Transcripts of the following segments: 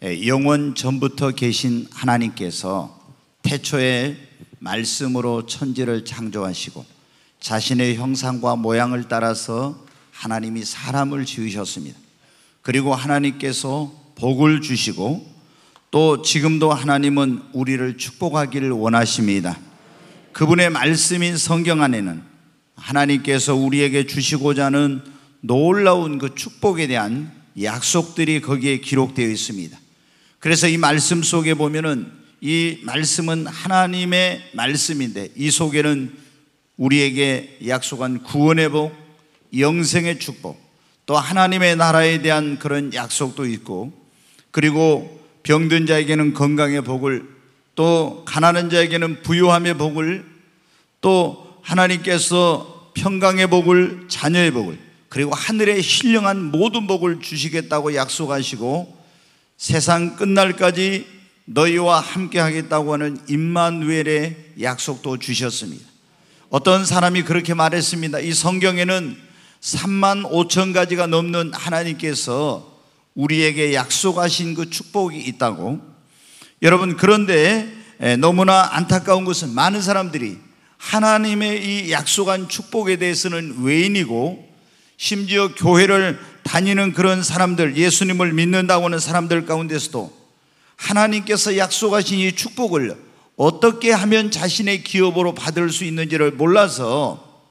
영원 전부터 계신 하나님께서 태초에 말씀으로 천지를 창조하시고 자신의 형상과 모양을 따라서 하나님이 사람을 지으셨습니다. 그리고 하나님께서 복을 주시고 또 지금도 하나님은 우리를 축복하기를 원하십니다. 그분의 말씀인 성경 안에는 하나님께서 우리에게 주시고자 하는 놀라운 그 축복에 대한 약속들이 거기에 기록되어 있습니다. 그래서 이 말씀 속에 보면은 이 말씀은 하나님의 말씀인데 이 속에는 우리에게 약속한 구원의 복, 영생의 축복, 또 하나님의 나라에 대한 그런 약속도 있고, 그리고 병든 자에게는 건강의 복을, 또 가난한 자에게는 부유함의 복을, 또 하나님께서 평강의 복을, 자녀의 복을, 그리고 하늘의 신령한 모든 복을 주시겠다고 약속하시고 세상 끝날까지 너희와 함께 하겠다고 하는 임마누엘의 약속도 주셨습니다. 어떤 사람이 그렇게 말했습니다. 이 성경에는 3만 5천 가지가 넘는 하나님께서 우리에게 약속하신 그 축복이 있다고. 여러분, 그런데 너무나 안타까운 것은 많은 사람들이 하나님의 이 약속한 축복에 대해서는 외인이고, 심지어 교회를 다니는 그런 사람들, 예수님을 믿는다고 하는 사람들 가운데서도 하나님께서 약속하신 이 축복을 어떻게 하면 자신의 기업으로 받을 수 있는지를 몰라서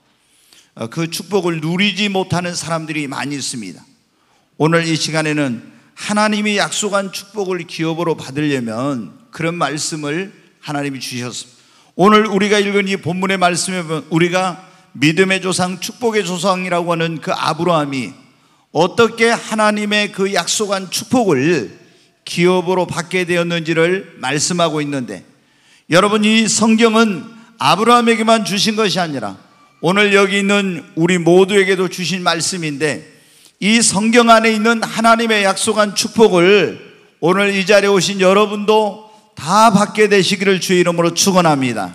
그 축복을 누리지 못하는 사람들이 많이 있습니다. 오늘 이 시간에는 하나님이 약속한 축복을 기업으로 받으려면 그런 말씀을 하나님이 주셨습니다. 오늘 우리가 읽은 이 본문의 말씀에 보면 우리가 믿음의 조상, 축복의 조상이라고 하는 그 아브라함이 어떻게 하나님의 그 약속한 축복을 기업으로 받게 되었는지를 말씀하고 있는데, 여러분, 이 성경은 아브라함에게만 주신 것이 아니라 오늘 여기 있는 우리 모두에게도 주신 말씀인데, 이 성경 안에 있는 하나님의 약속한 축복을 오늘 이 자리에 오신 여러분도 다 받게 되시기를 주의 이름으로 축원합니다.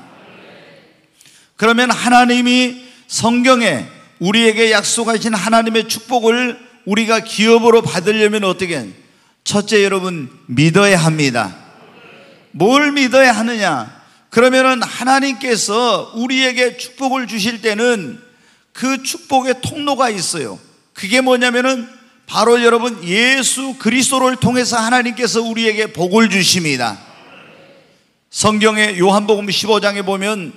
그러면 하나님이 성경에 우리에게 약속하신 하나님의 축복을 우리가 기업으로 받으려면 어떻게? 첫째, 여러분, 믿어야 합니다. 뭘 믿어야 하느냐? 그러면은 하나님께서 우리에게 축복을 주실 때는 그 축복의 통로가 있어요. 그게 뭐냐면은 바로 여러분 예수 그리스도를 통해서 하나님께서 우리에게 복을 주십니다. 성경의 요한복음 15장에 보면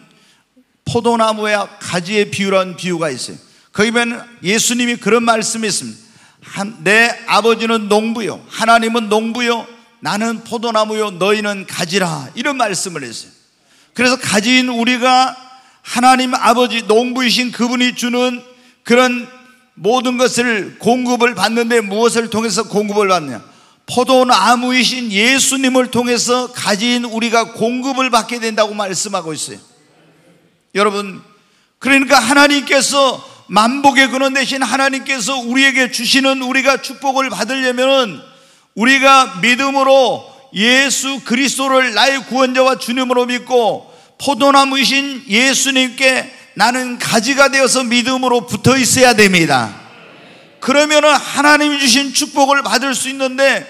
포도나무와 가지의 비유라는 비유가 있어요. 거기 보면 예수님이 그런 말씀이 있습니다. 내 아버지는 농부요, 하나님은 농부요, 나는 포도나무요, 너희는 가지라, 이런 말씀을 했어요. 그래서 가지인 우리가 하나님 아버지 농부이신 그분이 주는 그런 모든 것을 공급을 받는데 무엇을 통해서 공급을 받느냐? 포도나무이신 예수님을 통해서 가지인 우리가 공급을 받게 된다고 말씀하고 있어요. 여러분, 그러니까 하나님께서 만복의 근원 되신 하나님께서 우리에게 주시는 우리가 축복을 받으려면 우리가 믿음으로 예수 그리스도를 나의 구원자와 주님으로 믿고 포도나무이신 예수님께 나는 가지가 되어서 믿음으로 붙어 있어야 됩니다. 그러면은 하나님이 주신 축복을 받을 수 있는데,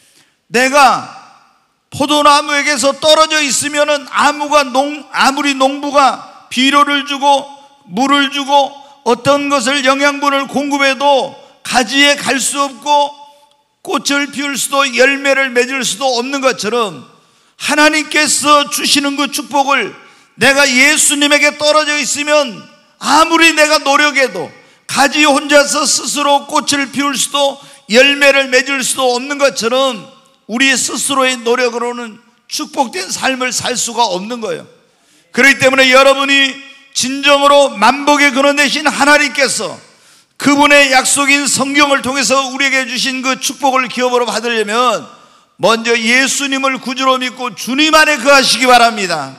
내가 포도나무에게서 떨어져 있으면은 아무리 농부가 비료를 주고 물을 주고 어떤 것을 영양분을 공급해도 가지에 갈 수 없고 꽃을 피울 수도 열매를 맺을 수도 없는 것처럼 하나님께서 주시는 그 축복을 내가 예수님에게 떨어져 있으면 아무리 내가 노력해도 가지 혼자서 스스로 꽃을 피울 수도 열매를 맺을 수도 없는 것처럼 우리 스스로의 노력으로는 축복된 삶을 살 수가 없는 거예요. 그렇기 때문에 여러분이 진정으로 만복의 근원 되신 하나님께서 그분의 약속인 성경을 통해서 우리에게 주신 그 축복을 기업으로 받으려면 먼저 예수님을 구주로 믿고 주님 안에 거하시기 바랍니다.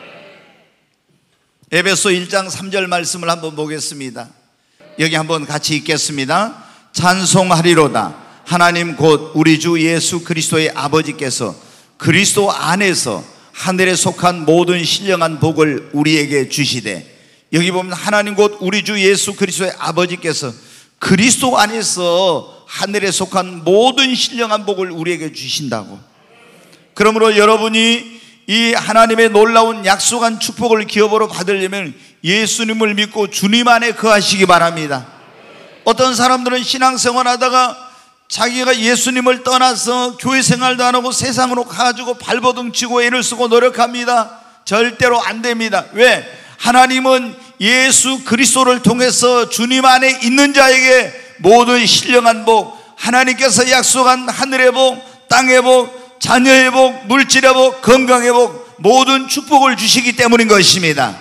에베소 1장 3절 말씀을 한번 보겠습니다. 여기 한번 같이 읽겠습니다. 찬송하리로다. 하나님 곧 우리 주 예수 그리스도의 아버지께서 그리스도 안에서 하늘에 속한 모든 신령한 복을 우리에게 주시되, 여기 보면 하나님 곧 우리 주 예수 그리스도의 아버지께서 그리스도 안에서 하늘에 속한 모든 신령한 복을 우리에게 주신다고. 그러므로 여러분이 이 하나님의 놀라운 약속한 축복을 기업으로 받으려면 예수님을 믿고 주님 안에 거하시기 바랍니다. 어떤 사람들은 신앙생활 하다가 자기가 예수님을 떠나서 교회 생활도 안 하고 세상으로 가가지고 발버둥 치고 애를 쓰고 노력합니다. 절대로 안 됩니다. 왜? 하나님은 예수 그리스도를 통해서 주님 안에 있는 자에게 모든 신령한 복, 하나님께서 약속한 하늘의 복, 땅의 복, 자녀의 복, 물질의 복, 건강의 복, 모든 축복을 주시기 때문인 것입니다.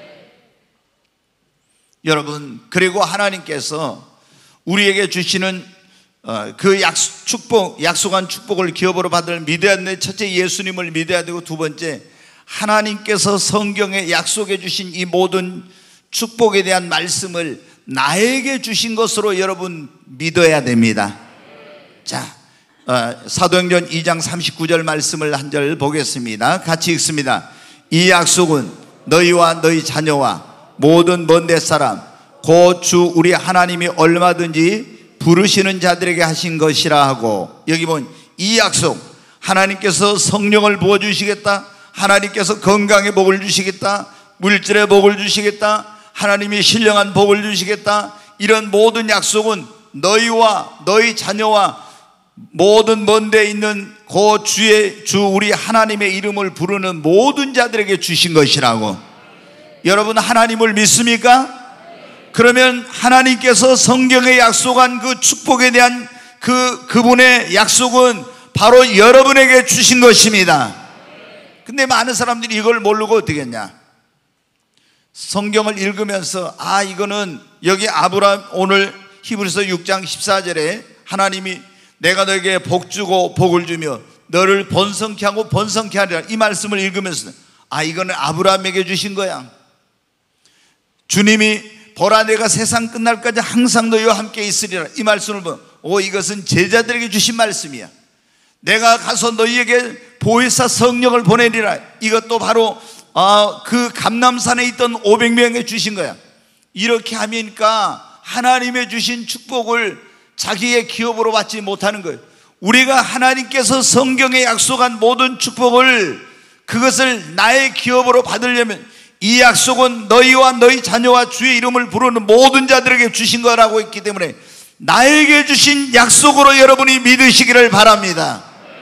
여러분, 그리고 하나님께서 우리에게 주시는 그 약속한 축복을 기업으로 받을 믿어야 되는데, 첫째 예수님을 믿어야 되고, 두 번째 하나님께서 성경에 약속해 주신 이 모든 축복에 대한 말씀을 나에게 주신 것으로 여러분 믿어야 됩니다. 자, 사도행전 2장 39절 말씀을 한 절 보겠습니다. 같이 읽습니다. 이 약속은 너희와 너희 자녀와 모든 먼데 사람 곧 주 우리 하나님이 얼마든지 부르시는 자들에게 하신 것이라 하고, 여기 보면 이 약속, 하나님께서 성령을 부어주시겠다, 하나님께서 건강의 복을 주시겠다, 물질의 복을 주시겠다, 하나님이 신령한 복을 주시겠다, 이런 모든 약속은 너희와 너희 자녀와 모든 먼 데 있는 그 주 우리 하나님의 이름을 부르는 모든 자들에게 주신 것이라고. 여러분, 하나님을 믿습니까? 그러면 하나님께서 성경에 약속한 그 축복에 대한 그분의 약속은 바로 여러분에게 주신 것입니다. 근데 많은 사람들이 이걸 모르고 어떻게 했냐? 성경을 읽으면서 이거는 여기 아브라함, 오늘 히브리서 6장 14절에 하나님이 내가 너에게 복 주고 복을 주며 너를 번성케 하고 번성케 하리라, 이 말씀을 읽으면서 이거는 아브라함에게 주신 거야. 주님이 보라 내가 세상 끝날까지 항상 너희와 함께 있으리라, 이 말씀을 보면 이것은 제자들에게 주신 말씀이야. 내가 가서 너희에게 보혜사 성령을 보내리라, 이것도 바로 그 감람산에 있던 500명에게 주신 거야. 이렇게 하니까 하나님의 주신 축복을 자기의 기업으로 받지 못하는 거예요. 우리가 하나님께서 성경에 약속한 모든 축복을, 그것을 나의 기업으로 받으려면 이 약속은 너희와 너희 자녀와 주의 이름을 부르는 모든 자들에게 주신 거라고 했기 때문에 나에게 주신 약속으로 여러분이 믿으시기를 바랍니다.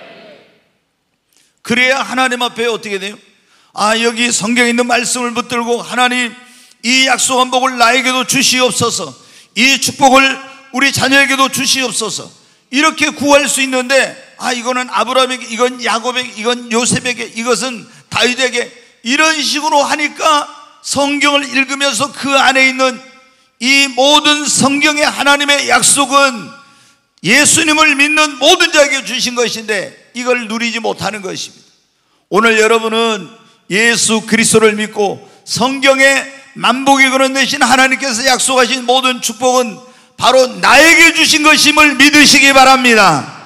그래야 하나님 앞에 어떻게 돼요? 여기 성경에 있는 말씀을 붙들고 하나님, 이 약속한 복을 나에게도 주시옵소서, 이 축복을 우리 자녀에게도 주시옵소서, 이렇게 구할 수 있는데 이거는 아브라함에게, 이건 야곱에게, 이건 요셉에게, 이것은 다윗에게, 이런 식으로 하니까 성경을 읽으면서 그 안에 있는 이 모든 성경의 하나님의 약속은 예수님을 믿는 모든 자에게 주신 것인데 이걸 누리지 못하는 것입니다. 오늘 여러분은 예수 그리스도를 믿고 성경에 만복이 그런 대신 하나님께서 약속하신 모든 축복은 바로 나에게 주신 것임을 믿으시기 바랍니다.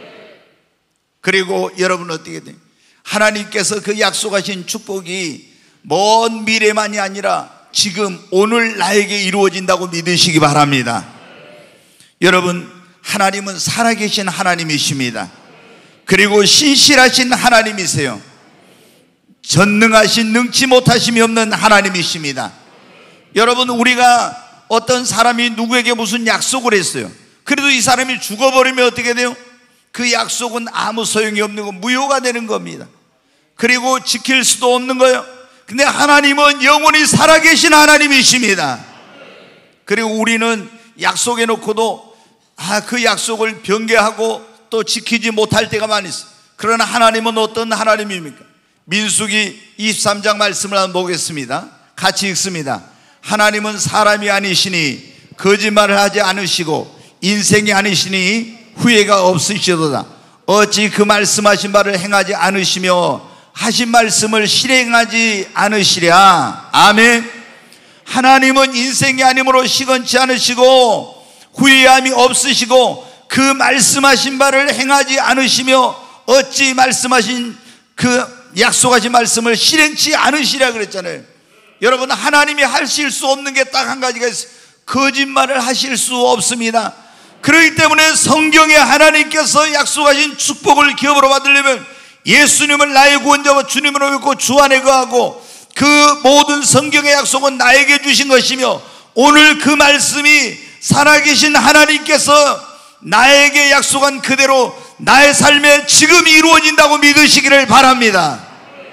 그리고 여러분은 어떻게 돼요? 하나님께서 그 약속하신 축복이 먼 미래만이 아니라 지금 오늘 나에게 이루어진다고 믿으시기 바랍니다. 여러분, 하나님은 살아계신 하나님이십니다. 그리고 신실하신 하나님이세요. 전능하신, 능치 못하심이 없는 하나님이십니다. 여러분, 우리가 어떤 사람이 누구에게 무슨 약속을 했어요. 그래도 이 사람이 죽어버리면 어떻게 돼요? 그 약속은 아무 소용이 없는 거, 무효가 되는 겁니다. 그리고 지킬 수도 없는 거예요. 근데 하나님은 영원히 살아계신 하나님이십니다. 그리고 우리는 약속해 놓고도 그 약속을 변개하고 또 지키지 못할 때가 많이 있어요. 그러나 하나님은 어떤 하나님입니까? 민수기 23장 말씀을 한번 보겠습니다. 같이 읽습니다. 하나님은 사람이 아니시니 거짓말을 하지 않으시고 인생이 아니시니 후회가 없으시도다. 어찌 그 말씀하신 바를 행하지 않으시며 하신 말씀을 실행하지 않으시랴. 아멘. 하나님은 인생이 아니므로 시건치 않으시고 후회함이 없으시고 그 말씀하신 바를 행하지 않으시며 어찌 말씀하신 그 약속하신 말씀을 실행치 않으시랴 그랬잖아요. 여러분, 하나님이 하실 수 없는 게 딱 한 가지가 있어요. 거짓말을 하실 수 없습니다. 그렇기 때문에 성경에 하나님께서 약속하신 축복을 기업으로 받으려면 예수님을 나의 구원자와 주님으로 믿고 주 안에 거하고 그 모든 성경의 약속은 나에게 주신 것이며 오늘 그 말씀이 살아계신 하나님께서 나에게 약속한 그대로 나의 삶에 지금 이루어진다고 믿으시기를 바랍니다.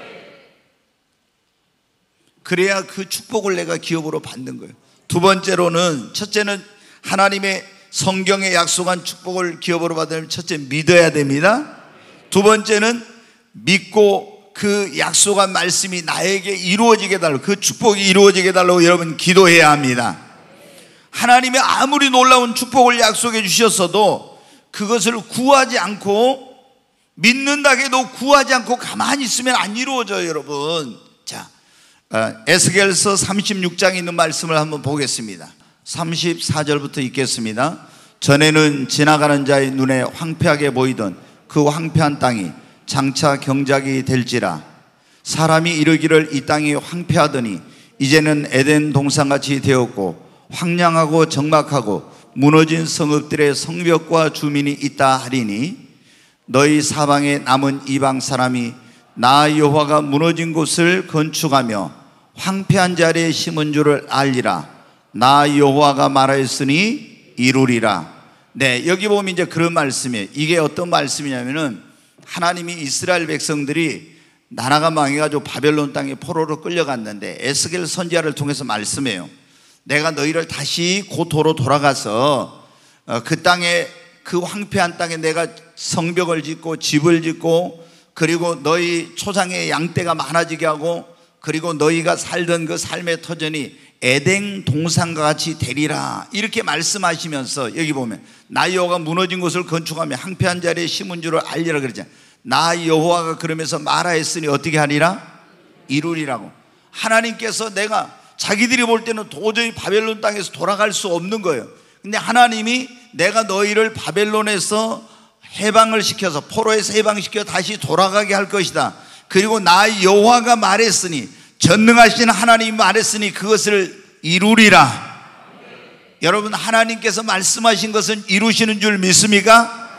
그래야 그 축복을 내가 기업으로 받는 거예요. 두 번째로는, 첫째는 하나님의 성경에 약속한 축복을 기업으로 받으려면 첫째 믿어야 됩니다. 두 번째는 믿고 그 약속한 말씀이 나에게 이루어지게 해달라고, 그 축복이 이루어지게 해달라고 여러분 기도해야 합니다. 하나님이 아무리 놀라운 축복을 약속해 주셨어도 그것을 구하지 않고, 믿는다 해도 구하지 않고 가만히 있으면 안 이루어져요, 여러분. 자, 에스겔서 36장에 있는 말씀을 한번 보겠습니다. 34절부터 읽겠습니다. 전에는 지나가는 자의 눈에 황폐하게 보이던 그 황폐한 땅이 장차 경작이 될지라. 사람이 이르기를 이 땅이 황폐하더니 이제는 에덴 동산같이 되었고 황량하고 적막하고 무너진 성읍들의 성벽과 주민이 있다 하리니, 너희 사방에 남은 이방 사람이 나 여호와가 무너진 곳을 건축하며 황폐한 자리에 심은 줄을 알리라. 나 여호와가 말하였으니 이루리라. 네, 여기 보면 이제 그런 말씀이에요. 이게 어떤 말씀이냐면은 하나님이 이스라엘 백성들이 나라가 망해가지고 바벨론 땅에 포로로 끌려갔는데 에스겔 선지자를 통해서 말씀해요. 내가 너희를 다시 고토로 돌아가서 그 땅에, 그 황폐한 땅에 내가 성벽을 짓고 집을 짓고, 그리고 너희 초장에 양떼가 많아지게 하고, 그리고 너희가 살던 그 삶의 터전이 에덴 동산과 같이 되리라, 이렇게 말씀하시면서 여기 보면 나 여호와가 무너진 곳을 건축하며 황폐한 자리에 심은 줄을 알리라 그러잖아요. 나 여호와가 그러면서 말하였으니 어떻게 하리라? 이루리라고. 하나님께서, 내가 자기들이 볼 때는 도저히 바벨론 땅에서 돌아갈 수 없는 거예요. 근데 하나님이 내가 너희를 바벨론에서 해방을 시켜서, 포로에서 해방시켜 다시 돌아가게 할 것이다. 그리고 나 여호와가 말했으니, 전능하신 하나님이 말했으니 그것을 이루리라. 여러분, 하나님께서 말씀하신 것은 이루시는 줄 믿습니까?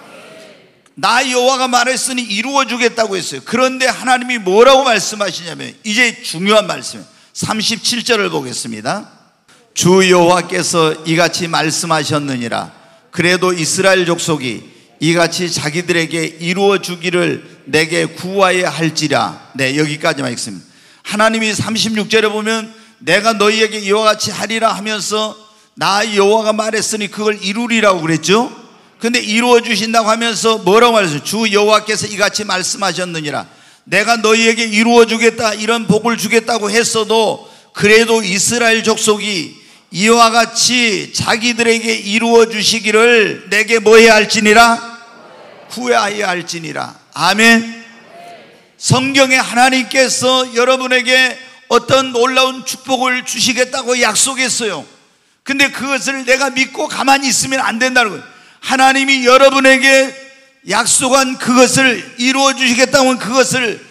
나 여호와가 말했으니 이루어 주겠다고 했어요. 그런데 하나님이 뭐라고 말씀하시냐면, 이제 중요한 말씀이에요. 37절을 보겠습니다. 주 여호와께서 이같이 말씀하셨느니라. 그래도 이스라엘 족속이 이같이 자기들에게 이루어 주기를 내게 구하여야 할지라. 네, 여기까지만 읽습니다. 하나님이 36절에 보면 내가 너희에게 이와 같이 하리라 하면서 나 여호와가 말했으니 그걸 이루리라고 그랬죠. 근데 이루어 주신다고 하면서 뭐라고 말했어요? 주 여호와께서 이같이 말씀하셨느니라. 내가 너희에게 이루어 주겠다, 이런 복을 주겠다고 했어도 그래도 이스라엘 족속이 이와 같이 자기들에게 이루어 주시기를 내게 뭐 해야 할지니라? 구해야 할지니라. 아멘. 성경에 하나님께서 여러분에게 어떤 놀라운 축복을 주시겠다고 약속했어요. 근데 그것을 내가 믿고 가만히 있으면 안 된다는 거예요. 하나님이 여러분에게 약속한 그것을 이루어 주시겠다면 그것을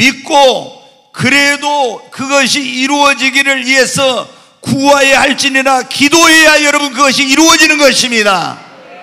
믿고, 그래도 그것이 이루어지기를 위해서 구하여야 할지니라, 기도해야 여러분 그것이 이루어지는 것입니다.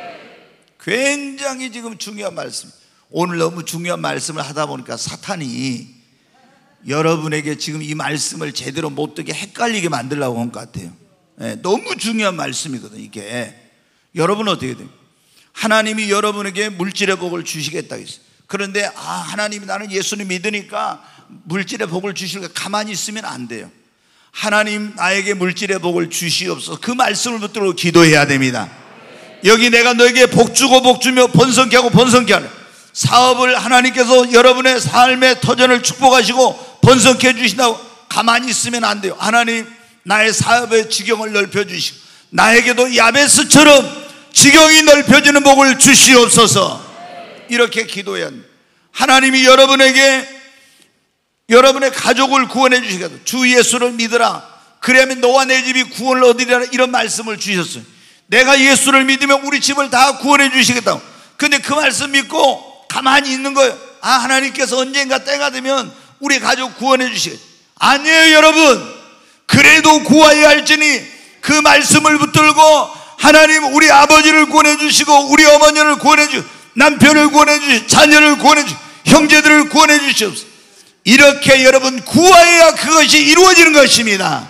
굉장히 지금 중요한 말씀. 오늘 너무 중요한 말씀을 하다 보니까 사탄이 여러분에게 지금 이 말씀을 제대로 못 듣게 헷갈리게 만들려고 한 것 같아요. 너무 중요한 말씀이거든요, 이게. 여러분 어떻게 돼요? 하나님이 여러분에게 물질의 복을 주시겠다고 했어요. 그런데 하나님이 나는 예수님 믿으니까 물질의 복을 주실까, 가만히 있으면 안 돼요. 하나님 나에게 물질의 복을 주시옵소서, 그 말씀을 붙들고 기도해야 됩니다. 여기 내가 너에게 복 주고 복 주며 번성케 하고 번성케 하는 사업을 하나님께서 여러분의 삶의 터전을 축복하시고 번성케 해주신다고 가만히 있으면 안 돼요. 하나님 나의 사업의 지경을 넓혀주시고 나에게도 야베스처럼 지경이 넓혀지는 복을 주시옵소서. 이렇게 기도해야 합니다. 하나님이 여러분에게 여러분의 가족을 구원해 주시겠다. 주 예수를 믿으라. 그러면 너와 내 집이 구원을 얻으리라, 이런 말씀을 주셨어요. 내가 예수를 믿으면 우리 집을 다 구원해 주시겠다고. 근데 그 말씀 믿고 가만히 있는 거예요. 하나님께서 언젠가 때가 되면 우리 가족 구원해 주시겠다. 아니에요, 여러분. 그래도 구하여야 할지니 그 말씀을 붙들고 하나님 우리 아버지를 구원해 주시고 우리 어머니를 구원해 주시고 남편을 구원해 주시고 자녀를 구원해 주시고 형제들을 구원해 주시옵소서. 이렇게 여러분 구하여야 그것이 이루어지는 것입니다.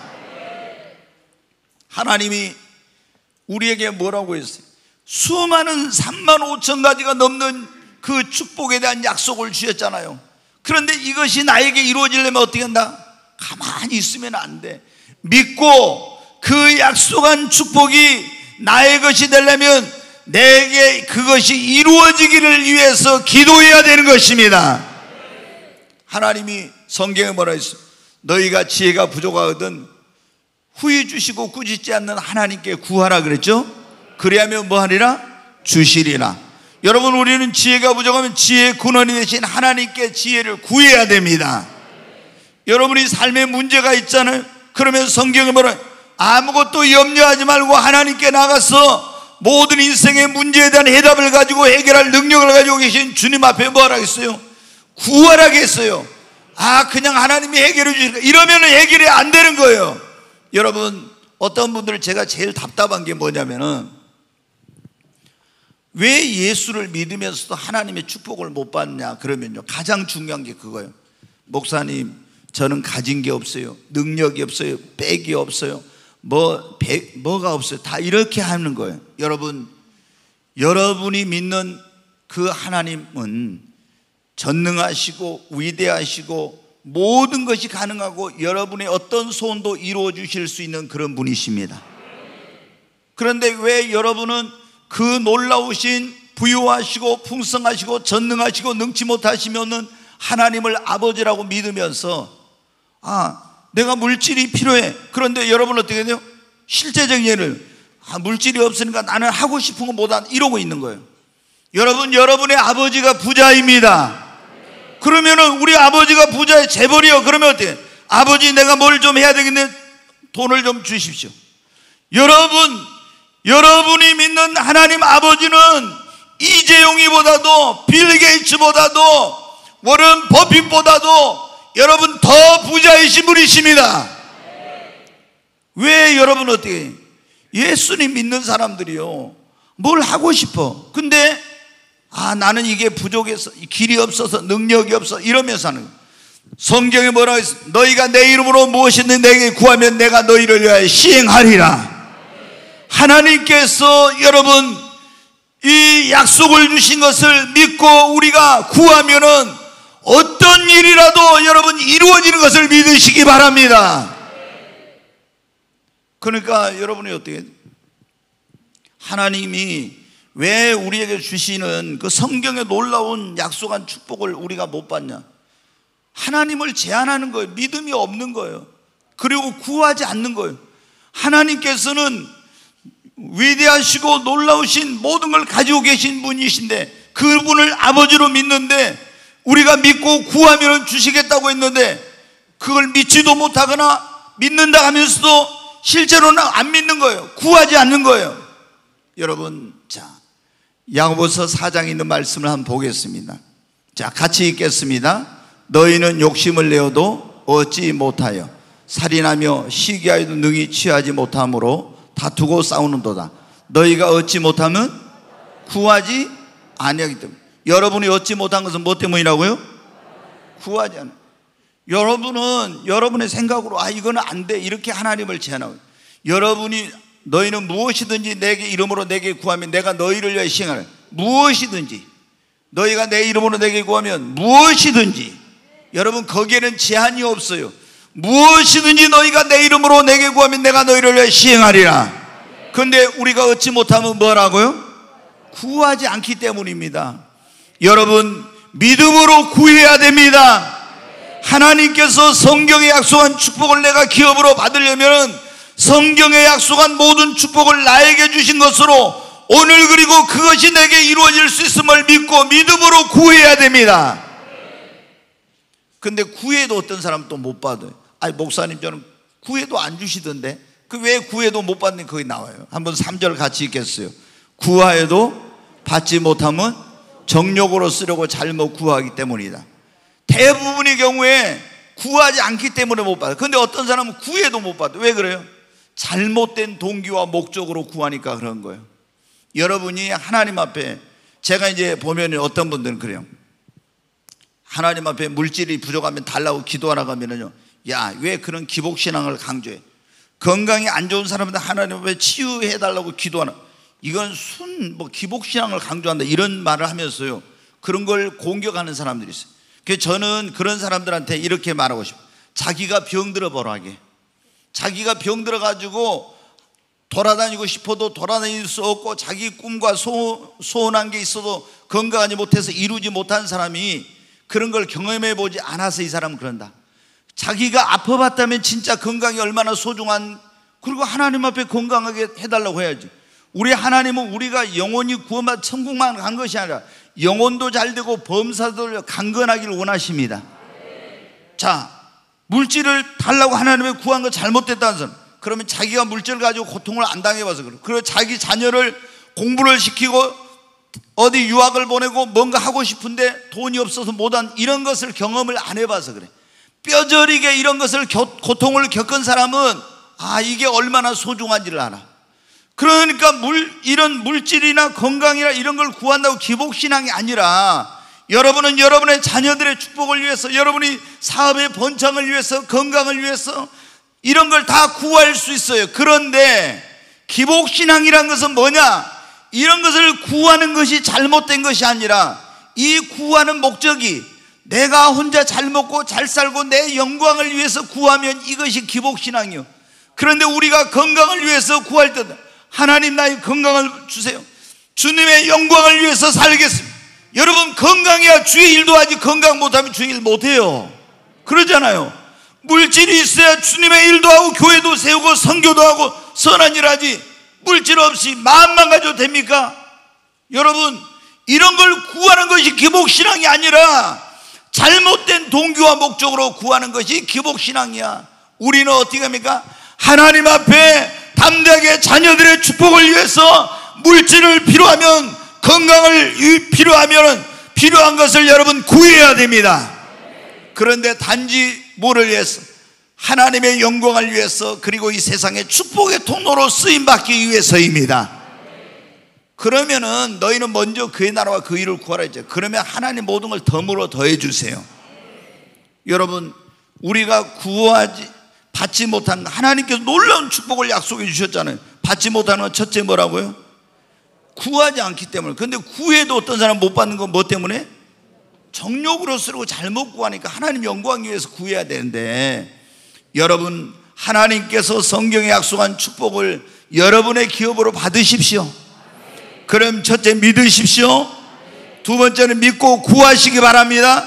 하나님이 우리에게 뭐라고 했어요? 수많은 3만 5천 가지가 넘는 그 축복에 대한 약속을 주셨잖아요. 그런데 이것이 나에게 이루어지려면 어떻게 한다? 가만히 있으면 안 돼. 믿고 그 약속한 축복이 나의 것이 되려면 내게 그것이 이루어지기를 위해서 기도해야 되는 것입니다. 하나님이 성경에 뭐라 했어요? 너희가 지혜가 부족하거든 후히 주시고 꾸짖지 않는 하나님께 구하라 그랬죠? 그리하면 뭐 하리라? 주시리라. 여러분, 우리는 지혜가 부족하면 지혜의 근원이 되신 하나님께 지혜를 구해야 됩니다. 여러분이 삶에 문제가 있잖아요. 그러면 성경에 뭐라? 아무것도 염려하지 말고 하나님께 나가서 모든 인생의 문제에 대한 해답을 가지고 해결할 능력을 가지고 계신 주님 앞에 뭐하라 했어요? 구하라 했어요. 그냥 하나님이 해결해 주실까? 이러면 해결이 안 되는 거예요. 여러분, 어떤 분들은 제가 제일 답답한 게 뭐냐면은 왜 예수를 믿으면서도 하나님의 축복을 못 받냐 그러면요, 가장 중요한 게 그거예요. 목사님, 저는 가진 게 없어요. 능력이 없어요. 백이 없어요. 뭐가 없어요. 다 이렇게 하는 거예요. 여러분, 여러분이 믿는 그 하나님은 전능하시고 위대하시고 모든 것이 가능하고 여러분의 어떤 소원도 이루어 주실 수 있는 그런 분이십니다. 그런데 왜 여러분은 그 놀라우신 부유하시고 풍성하시고 전능하시고 능치 못하시면은 하나님을 아버지라고 믿으면서 내가 물질이 필요해. 그런데 여러분 어떻게 돼요? 실제적인 예를 물질이 없으니까 나는 하고 싶은 거 못한 이러고 있는 거예요. 여러분, 여러분의 아버지가 부자입니다. 그러면은 우리 아버지가 부자의 재벌이요. 그러면 어떻게 해? 아버지, 내가 뭘 좀 해야 되겠네. 돈을 좀 주십시오. 여러분이 믿는 하나님 아버지는 이재용이보다도 빌 게이츠보다도 워런 버핏보다도 여러분 더 부자이신 분이십니다. 왜 여러분 어떻게 해요? 예수님 믿는 사람들이요, 뭘 하고 싶어. 근데 나는 이게 부족해서 길이 없어서 능력이 없어 이러면서 하는 거예요. 성경에 뭐라고 했어? 너희가 내 이름으로 무엇이든 내게 구하면 내가 너희를 위하여 시행하리라. 하나님께서 여러분 이 약속을 주신 것을 믿고 우리가 구하면은 어떤 일이라도 여러분 이루어지는 것을 믿으시기 바랍니다. 그러니까 여러분이 어떻게 해요? 하나님이 왜 우리에게 주시는 그 성경에 놀라운 약속한 축복을 우리가 못 받냐? 하나님을 제한하는 거예요. 믿음이 없는 거예요. 그리고 구하지 않는 거예요. 하나님께서는 위대하시고 놀라우신 모든 걸 가지고 계신 분이신데 그분을 아버지로 믿는데 우리가 믿고 구하면 주시겠다고 했는데 그걸 믿지도 못하거나 믿는다 하면서도 실제로는 안 믿는 거예요. 구하지 않는 거예요. 여러분, 자, 야고보서 4장에 있는 말씀을 한번 보겠습니다. 자, 같이 읽겠습니다. 너희는 욕심을 내어도 얻지 못하여 살인하며 시기하여도 능히 취하지 못함으로 다투고 싸우는도다. 너희가 얻지 못하면 구하지 아니하기 때문에. 여러분이 얻지 못한 것은 뭐 때문이라고요? 구하지 않아요. 여러분은 여러분의 생각으로 이거는 안 돼 이렇게 하나님을 제한하고, 너희는 무엇이든지 내게 이름으로 내게 구하면 내가 너희를 위하여 시행하라. 무엇이든지 너희가 내 이름으로 내게 구하면 무엇이든지, 여러분 거기에는 제한이 없어요. 무엇이든지 너희가 내 이름으로 내게 구하면 내가 너희를 위하여 시행하리라. 그런데 우리가 얻지 못하면 뭐라고요? 구하지 않기 때문입니다. 여러분, 믿음으로 구해야 됩니다. 하나님께서 성경에 약속한 축복을 내가 기업으로 받으려면 성경에 약속한 모든 축복을 나에게 주신 것으로 오늘 그리고 그것이 내게 이루어질 수 있음을 믿고 믿음으로 구해야 됩니다. 근데 구해도 어떤 사람은 또 못 받아요. 목사님 저는 구해도 안 주시던데 그 왜 구해도 못 받는 거기 나와요. 한번 3절 같이 읽겠어요. 구하여도 받지 못하면 정욕으로 쓰려고 잘못 구하기 때문이다. 대부분의 경우에 구하지 않기 때문에 못 받아요. 근데 어떤 사람은 구해도 못 받아요. 왜 그래요? 잘못된 동기와 목적으로 구하니까 그런 거예요. 여러분이 하나님 앞에, 제가 이제 보면 어떤 분들은 그래요. 하나님 앞에 물질이 부족하면 달라고 기도하라고 하면요, 야, 왜 그런 기복신앙을 강조해? 건강이 안 좋은 사람한테 하나님 앞에 치유해달라고 기도하나? 이건 기복신앙을 강조한다, 이런 말을 하면서요, 그런 걸 공격하는 사람들이 있어요. 그래서 저는 그런 사람들한테 이렇게 말하고 싶어요. 자기가 병들어 보라게. 자기가 병들어가지고 돌아다니고 싶어도 돌아다닐 수 없고, 자기 꿈과 소원한 게 있어도 건강하지 못해서 이루지 못한 사람이 그런 걸 경험해 보지 않아서 이 사람은 그런다. 자기가 아파봤다면 진짜 건강이 얼마나 소중한, 그리고 하나님 앞에 건강하게 해달라고 해야지. 우리 하나님은 우리가 영원히 구원받아 천국만 간 것이 아니라 영혼도 잘 되고 범사도 강건하기를 원하십니다. 자, 물질을 달라고 하나님의 구한 거 잘못됐다는 사람, 그러면 자기가 물질을 가지고 고통을 안 당해봐서 그래. 그리고 자기 자녀를 공부를 시키고 어디 유학을 보내고 뭔가 하고 싶은데 돈이 없어서 못한, 이런 것을 경험을 안 해봐서 그래. 뼈저리게 이런 것을 고통을 겪은 사람은 이게 얼마나 소중한지를 알아. 그러니까 이런 물질이나 건강이나 이런 걸 구한다고 기복신앙이 아니라, 여러분은 여러분의 자녀들의 축복을 위해서, 여러분이 사업의 번창을 위해서, 건강을 위해서 이런 걸 다 구할 수 있어요. 그런데 기복신앙이란 것은 뭐냐? 이런 것을 구하는 것이 잘못된 것이 아니라, 이 구하는 목적이 내가 혼자 잘 먹고 잘 살고 내 영광을 위해서 구하면 이것이 기복신앙이요. 그런데 우리가 건강을 위해서 구할 때, 하나님 나의 건강을 주세요, 주님의 영광을 위해서 살겠습니다. 여러분, 건강해야 주의 일도 하지, 건강 못하면 주의 일 못해요. 그러잖아요. 물질이 있어야 주님의 일도 하고 교회도 세우고 선교도 하고 선한 일 하지, 물질 없이 마음만 가져도 됩니까? 여러분, 이런 걸 구하는 것이 기복신앙이 아니라 잘못된 동기와 목적으로 구하는 것이 기복신앙이야. 우리는 어떻게 합니까? 하나님 앞에 담대하게 자녀들의 축복을 위해서 물질을 필요하면, 건강을 필요하면 필요한 것을 여러분 구해야 됩니다. 그런데 단지 뭐를 위해서? 하나님의 영광을 위해서, 그리고 이 세상의 축복의 통로로 쓰임받기 위해서입니다. 그러면은 너희는 먼저 그의 나라와 그 일을 구하라 했죠. 그러면 하나님 모든 걸 덤으로 더해 주세요. 여러분, 우리가 받지 못한, 하나님께서 놀라운 축복을 약속해 주셨잖아요. 받지 못하는 건 첫째 뭐라고요? 구하지 않기 때문에. 그런데 구해도 어떤 사람 못 받는 건 뭐 때문에? 정욕으로 쓰고 잘못 구하니까. 하나님 영광 위해서 구해야 되는데, 여러분, 하나님께서 성경에 약속한 축복을 여러분의 기업으로 받으십시오. 그럼 첫째 믿으십시오. 두 번째는 믿고 구하시기 바랍니다.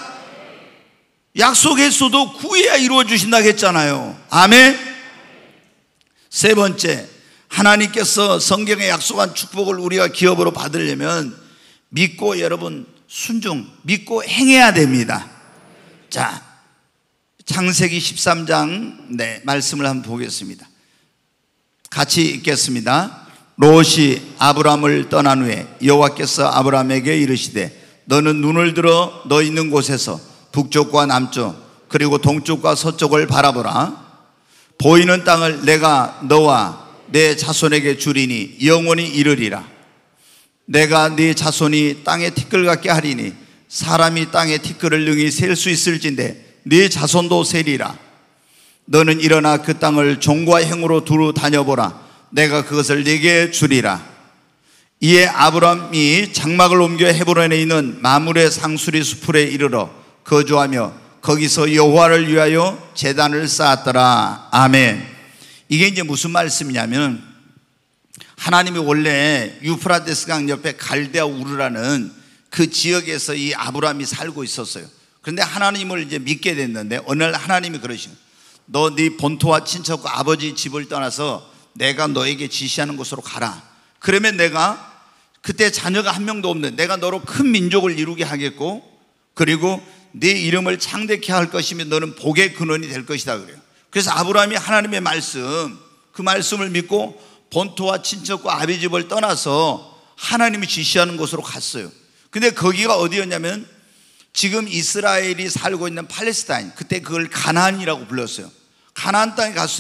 약속했어도 구해야 이루어 주신다고 했잖아요. 아멘. 세 번째, 하나님께서 성경에 약속한 축복을 우리가 기업으로 받으려면 믿고, 여러분, 믿고 행해야 됩니다. 자, 창세기 13장 말씀을 한번 보겠습니다. 같이 읽겠습니다. 롯이 아브람을 떠난 후에 여호와께서 아브람에게 이르시되, 너는 눈을 들어 너 있는 곳에서 북쪽과 남쪽 그리고 동쪽과 서쪽을 바라보라. 보이는 땅을 내가 너와 내 자손에게 주리니 영원히 이르리라. 내가 네 자손이 땅의 티끌 같게 하리니 사람이 땅의 티끌을 능히 셀 수 있을진데 네 자손도 세리라. 너는 일어나 그 땅을 종과 행으로 두루 다녀보라. 내가 그것을 네게 주리라. 이에 아브람이 장막을 옮겨 헤브론에 있는 마므레 상수리 수풀에 이르러 거주하며 거기서 여호와를 위하여 제단을 쌓았더라. 아멘. 이게 이제 무슨 말씀이냐면, 하나님이 원래 유프라데스 강 옆에 갈대아 우르라는 그 지역에서 이 아브람이 살고 있었어요. 그런데 하나님을 이제 믿게 됐는데, 어느 날 하나님이 그러시는, 너 네 본토와 친척과 아버지 집을 떠나서 내가 너에게 지시하는 곳으로 가라. 그러면 내가, 그때 자녀가 한 명도 없는 내가 너로 큰 민족을 이루게 하겠고, 그리고 네 이름을 창대케 할 것이며 너는 복의 근원이 될 것이다 그래요. 그래서 아브라함이 하나님의 말씀, 그 말씀을 믿고 본토와 친척과 아비 집을 떠나서 하나님이 지시하는 곳으로 갔어요. 근데 거기가 어디였냐면, 지금 이스라엘이 살고 있는 팔레스타인, 그때 그걸 가나안이라고 불렀어요. 가나안 땅에 갔습니다.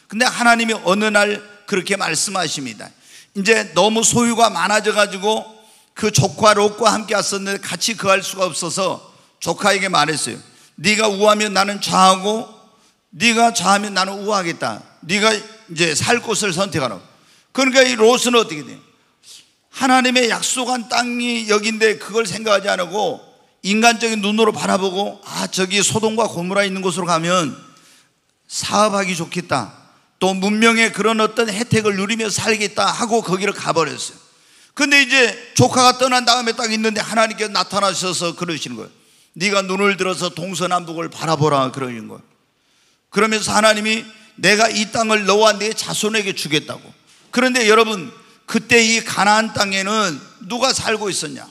근데 하나님이 어느 날 그렇게 말씀하십니다. 이제 너무 소유가 많아져 가지고 그 조카 롯과 함께 왔었는데 같이 거할 수가 없어서 조카에게 말했어요. 네가 우하면 나는 좌하고 네가 좌하면 나는 우하겠다. 네가 이제 살 곳을 선택하라고. 그러니까 이 롯은 어떻게 돼요? 하나님의 약속한 땅이 여기인데 그걸 생각하지 않고 인간적인 눈으로 바라보고 저기 소돔과 고모라 있는 곳으로 가면 사업하기 좋겠다, 또 문명의 그런 어떤 혜택을 누리며 살겠다 하고 거기를 가버렸어요. 근데 이제 조카가 떠난 다음에 딱 있는데 하나님께서 나타나셔서 그러시는 거예요. 네가 눈을 들어서 동서남북을 바라보라 그러는 거예요. 그러면서 하나님이 내가 이 땅을 너와 네 자손에게 주겠다고. 그런데 여러분, 그때 이 가나안 땅에는 누가 살고 있었냐?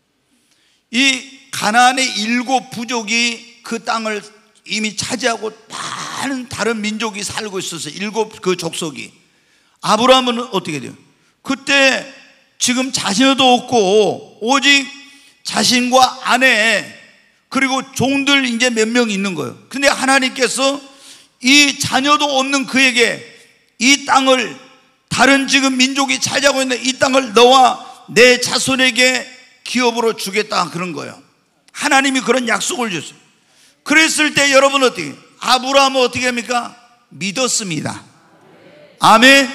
이 가나안의 7 부족이 그 땅을 이미 차지하고 많은 다른 민족이 살고 있었어요. 7 그 족속이. 아브라함은 어떻게 돼요? 그때 지금 자녀도 없고 오직 자신과 아내 그리고 종들 이제 몇 명 있는 거예요. 근데 하나님께서 이 자녀도 없는 그에게 이 땅을, 다른 지금 민족이 차지하고 있는 이 땅을 너와 내 자손에게 기업으로 주겠다 그런 거예요. 하나님이 그런 약속을 줬어요. 그랬을 때 여러분 어떻게, 아브라함은 어떻게 합니까? 믿었습니다. 아멘.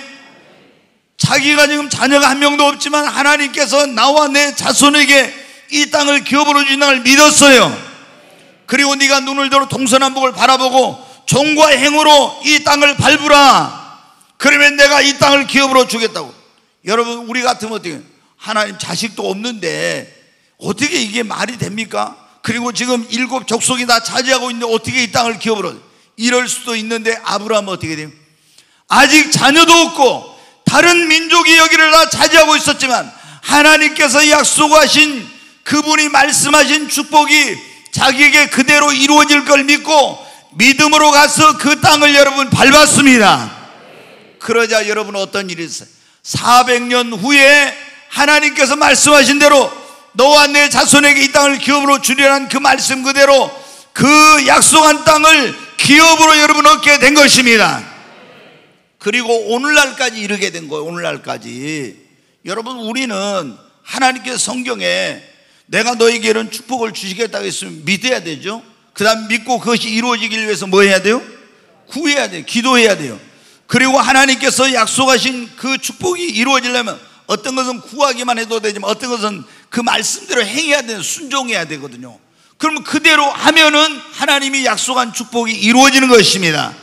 자기가 지금 자녀가 한 명도 없지만 하나님께서 나와 내 자손에게 이 땅을 기업으로 주신 걸 믿었어요. 그리고 네가 눈을 들어 동서남북을 바라보고 종과 행으로 이 땅을 밟으라. 그러면 내가 이 땅을 기업으로 주겠다고. 여러분, 우리 같으면 어떻게, 하나님 자식도 없는데 어떻게 이게 말이 됩니까? 그리고 지금 7 족속이 다 차지하고 있는데 어떻게 이 땅을 기업으로, 이럴 수도 있는데 아브라함은 어떻게 돼요? 아직 자녀도 없고 다른 민족이 여기를 다 차지하고 있었지만 하나님께서 약속하신, 그분이 말씀하신 축복이 자기에게 그대로 이루어질 걸 믿고 믿음으로 가서 그 땅을 여러분 밟았습니다. 그러자 여러분 어떤 일이 있어요? 400년 후에 하나님께서 말씀하신 대로 너와 내 자손에게 이 땅을 기업으로 주리라는 그 말씀 그대로 그 약속한 땅을 기업으로 여러분 얻게 된 것입니다. 그리고 오늘날까지 이르게 된 거예요. 오늘날까지. 여러분, 우리는 하나님께서 성경에 내가 너에게 이런 축복을 주시겠다고 했으면 믿어야 되죠. 그 다음 믿고 그것이 이루어지기 위해서 뭐 해야 돼요? 구해야 돼요. 기도해야 돼요. 그리고 하나님께서 약속하신 그 축복이 이루어지려면 어떤 것은 구하기만 해도 되지만 어떤 것은 그 말씀대로 행해야 되는, 순종해야 되거든요. 그러면 그대로 하면은 하나님이 약속한 축복이 이루어지는 것입니다.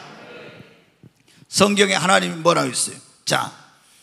성경에 하나님이 뭐라고 했어요? 자,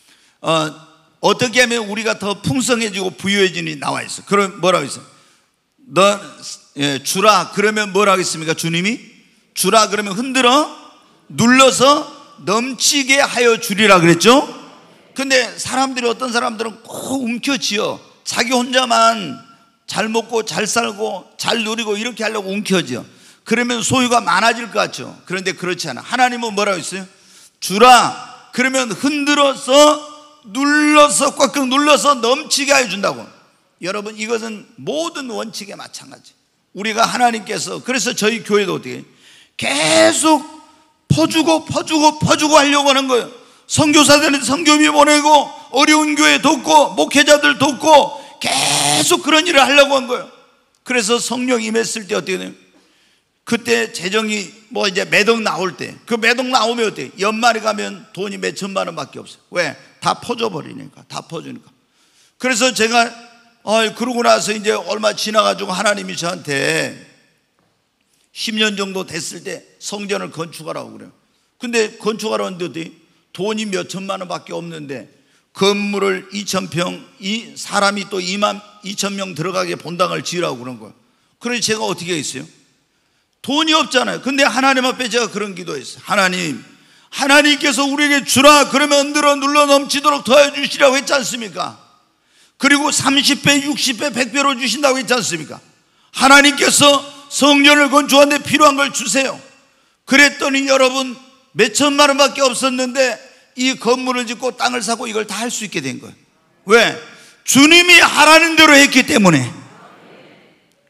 어떻게 하면 우리가 더 풍성해지고 부유해지니 나와 있어. 그럼 뭐라고 했어요? 너 주라 그러면 뭐라고 했습니까? 주님이 주라 그러면 흔들어 눌러서 넘치게 하여 주리라 그랬죠? 근데 사람들이, 어떤 사람들은 꼭 움켜쥐어. 자기 혼자만 잘 먹고 잘 살고 잘 누리고 이렇게 하려고 움켜쥐어. 그러면 소유가 많아질 것 같죠? 그런데 그렇지 않아. 하나님은 뭐라고 했어요? 주라 그러면 흔들어서 눌러서 꽉꽉 눌러서 넘치게 하여 준다고. 여러분, 이것은 모든 원칙에 마찬가지. 우리가 하나님께서, 그래서 저희 교회도 어떻게 계속 퍼주고 하려고 하는 거예요. 선교사들은 선교비 보내고 어려운 교회 돕고 목회자들 돕고 계속 그런 일을 하려고 한 거예요. 그래서 성령 임했을 때 어떻게 돼요? 그때 재정이 뭐 이제 매덕 나올 때, 그 매덕 나오면 어때요? 연말에 가면 돈이 몇 천만 원밖에 없어요. 왜? 다 퍼져버리니까. 다 퍼주니까. 그래서 제가 그러고 나서 이제 얼마 지나가지고 하나님이 저한테 10년 정도 됐을 때 성전을 건축하라고 그래요. 근데 건축하라고 했는데 어떻게? 돈이 몇 천만 원밖에 없는데 건물을 2,000평, 이 사람이 또 22,000명 들어가게 본당을 지으라고 그런 거예요. 그래서 제가 어떻게 했어요? 돈이 없잖아요. 근데 하나님 앞에 제가 그런 기도했어요. 하나님, 하나님께서 우리에게 주라 그러면 흔들어 눌러 넘치도록 더해 주시라고 했지 않습니까? 그리고 30배, 60배, 100배로 주신다고 했지 않습니까? 하나님께서 성전을 건축하는데 필요한 걸 주세요. 그랬더니 여러분, 몇 천만 원밖에 없었는데 이 건물을 짓고 땅을 사고 이걸 다 할 수 있게 된 거예요. 왜? 주님이 하라는 대로 했기 때문에.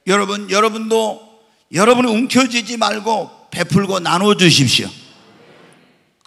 여러분도 여러분이 움켜쥐지 말고 베풀고 나눠 주십시오.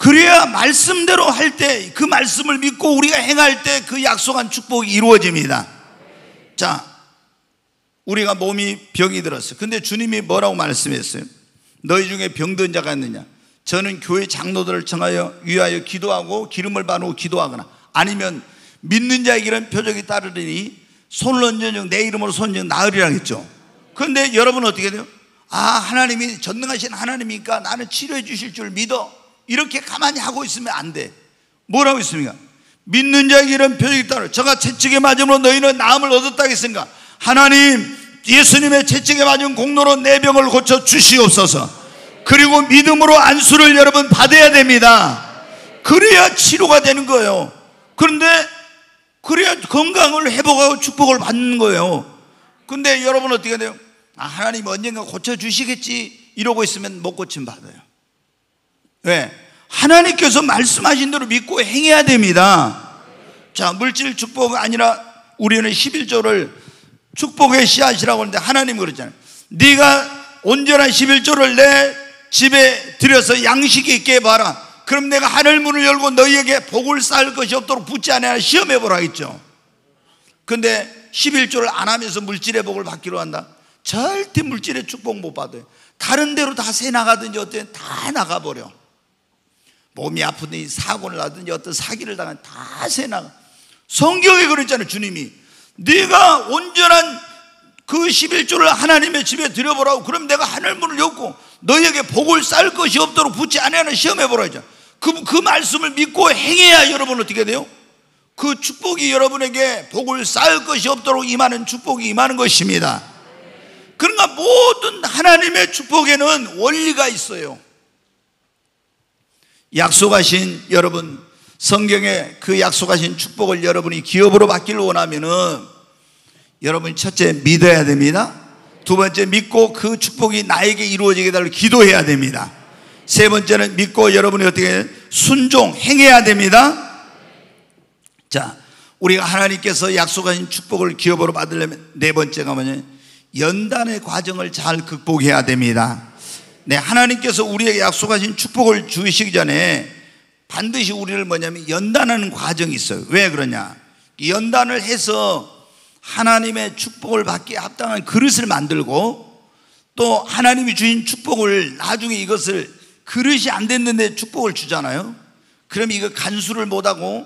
그래야 말씀대로 할 때, 그 말씀을 믿고 우리가 행할 때 그 약속한 축복이 이루어집니다. 자, 우리가 몸이 병이 들었어요. 근데 주님이 뭐라고 말씀했어요? 너희 중에 병든 자가 있느냐? 저는 교회 장로들을 청하여 위하여 기도하고 기름을 바르고 기도하거나, 아니면 믿는 자의 길은 표적이 따르리니 손을 얹은 내 이름으로 손을 얹은 나으리라 했죠. 그런데 여러분 어떻게 돼요? 아, 하나님이 전능하신 하나님이니까 나는 치료해 주실 줄 믿어, 이렇게 가만히 하고 있으면 안 돼. 뭐라고 있습니까? 믿는 자의 길은 표적이 따르, 저가 채찍에 맞음으로 너희는 나음을 얻었다 했으니까, 하나님 예수님의 채찍에 맞은 공로로 내 병을 고쳐 주시옵소서. 그리고 믿음으로 안수를 여러분 받아야 됩니다. 그래야 치료가 되는 거예요. 그런데 그래야 건강을 회복하고 축복을 받는 거예요. 근데 여러분 어떻게 돼요? 아, 하나님 언젠가 고쳐주시겠지 이러고 있으면 못 고침 받아요. 왜? 하나님께서 말씀하신 대로 믿고 행해야 됩니다. 자, 물질 축복이 아니라 우리는 11조를 축복의 씨앗이라고 하는데, 하나님 그러잖아요. 네가 온전한 11조를 내 집에 들여서 양식이 있게 해봐라. 그럼 내가 하늘 문을 열고 너희에게 복을 쌓을 것이 없도록 붙지 않아야 시험해보라 했죠. 근데 11조를 안 하면서 물질의 복을 받기로 한다? 절대 물질의 축복 못 받아요. 다른 데로 다 새 나가든지 어때 다 나가버려. 몸이 아프든지 사고를 나든지 어떤 사기를 당하든 다 새 나가. 성경에 그랬잖아요. 주님이 네가 온전한 그 11조를 하나님의 집에 들여보라고. 그럼 내가 하늘문을 열고 너희에게 복을 쌓을 것이 없도록 붙지 않으면 시험해보라 했죠. 그 말씀을 믿고 행해야 여러분 어떻게 돼요? 그 축복이 여러분에게 복을 쌓을 것이 없도록 임하는 축복이 임하는 것입니다. 그러니까 모든 하나님의 축복에는 원리가 있어요. 약속하신 여러분, 성경에 그 약속하신 축복을 여러분이 기업으로 받기를 원하면은 여러분이 첫째 믿어야 됩니다. 두 번째 믿고 그 축복이 나에게 이루어지게 달라고 기도해야 됩니다. 세 번째는 믿고 여러분이 어떻게 순종 행해야 됩니다. 자, 우리가 하나님께서 약속하신 축복을 기업으로 받으려면 네 번째가 뭐냐? 연단의 과정을 잘 극복해야 됩니다. 네, 하나님께서 우리에게 약속하신 축복을 주시기 전에 반드시 우리를 뭐냐면 연단하는 과정이 있어요. 왜 그러냐? 연단을 해서 하나님의 축복을 받기에 합당한 그릇을 만들고, 또 하나님이 주신 축복을 나중에 이것을 그릇이 안 됐는데 축복을 주잖아요. 그럼 이거 간수를 못하고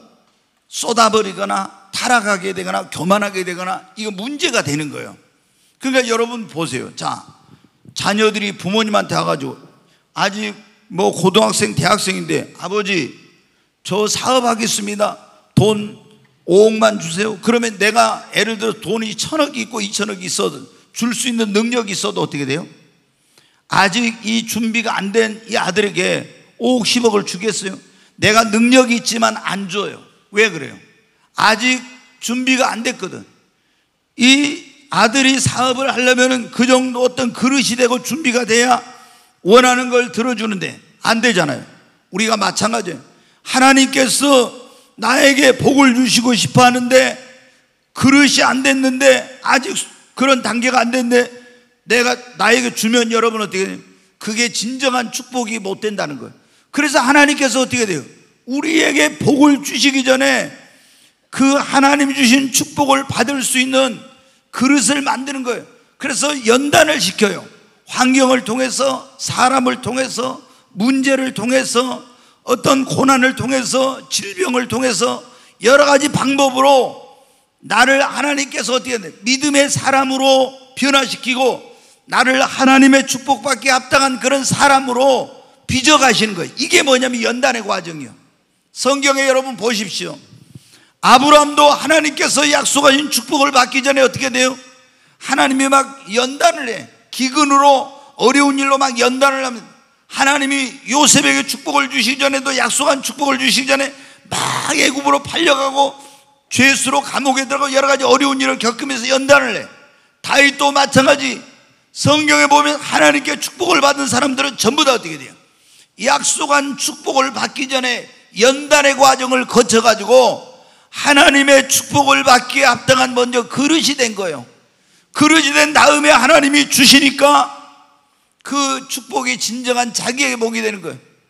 쏟아버리거나 타락하게 되거나 교만하게 되거나 이거 문제가 되는 거예요. 그러니까 여러분 보세요. 자, 자녀들이 부모님한테 와가지고 아직 뭐 고등학생 대학생인데 아버지 저 사업하겠습니다, 돈 5억만 주세요. 그러면 내가 예를 들어 돈이 1,000억이 있고 2,000억이 있어도 줄 수 있는 능력이 있어도 어떻게 돼요? 아직 이 준비가 안 된 이 아들에게 5억 10억을 주겠어요? 내가 능력이 있지만 안 줘요. 왜 그래요? 아직 준비가 안 됐거든. 이 아들이 사업을 하려면 그 정도 어떤 그릇이 되고 준비가 돼야 원하는 걸 들어주는데 안 되잖아요. 우리가 마찬가지예요. 하나님께서 나에게 복을 주시고 싶어 하는데 그릇이 안 됐는데, 아직 그런 단계가 안 됐는데 내가 나에게 주면 여러분 어떻게 돼요? 그게 진정한 축복이 못 된다는 거예요. 그래서 하나님께서 어떻게 돼요? 우리에게 복을 주시기 전에 그 하나님 주신 축복을 받을 수 있는 그릇을 만드는 거예요. 그래서 연단을 시켜요. 환경을 통해서, 사람을 통해서, 문제를 통해서, 어떤 고난을 통해서, 질병을 통해서 여러 가지 방법으로 나를 하나님께서 어떻게 해야 돼? 믿음의 사람으로 변화시키고 나를 하나님의 축복받기에 합당한 그런 사람으로 빚어가시는 거예요. 이게 뭐냐면 연단의 과정이요. 성경에 여러분 보십시오. 아브라함도 하나님께서 약속하신 축복을 받기 전에 어떻게 돼요? 하나님이 막 연단을 해. 기근으로 어려운 일로 막 연단을 합니다. 하나님이 요셉에게 축복을 주시기 전에도, 약속한 축복을 주시기 전에 막 애굽으로 팔려가고 죄수로 감옥에 들어가고 여러 가지 어려운 일을 겪으면서 연단을 해. 다윗도 마찬가지. 성경에 보면 하나님께 축복을 받은 사람들은 전부 다 어떻게 돼요? 약속한 축복을 받기 전에 연단의 과정을 거쳐가지고 하나님의 축복을 받기에 합당한 먼저 그릇이 된 거예요. 그릇이 된 다음에 하나님이 주시니까 그 축복이 진정한 자기의 복이 되는 거예요.